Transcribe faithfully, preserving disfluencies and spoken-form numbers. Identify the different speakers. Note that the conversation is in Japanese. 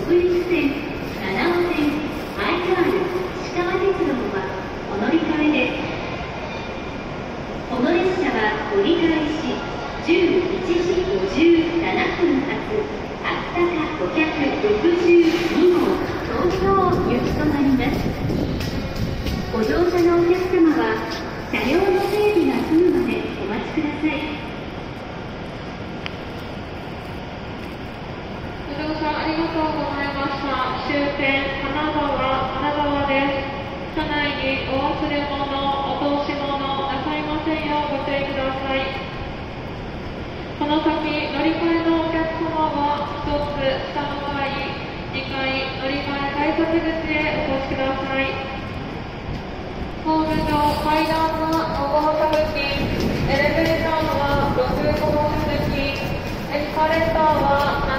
Speaker 1: 北陸線、七尾線、愛知湾、石川鉄道はお乗り換えです。この列車は折り返しじゅういちじごじゅうななふん発秋田ごひゃくろくじゅうにごう東京行きとなります。ご乗車のお客様は車両の整備が済むまでお待ちください。
Speaker 2: ご乗車ありがとうございました。終点金沢、金沢です。車内にお忘れ物、お通し物なさいませんようご注意ください。この先乗り換えのお客様はひとつ下の階、にかい乗り換え改札口へお越しください。ホーム上階段はご号車付近、エレベーターはろくごうしゃ付近、エスカレーターはなな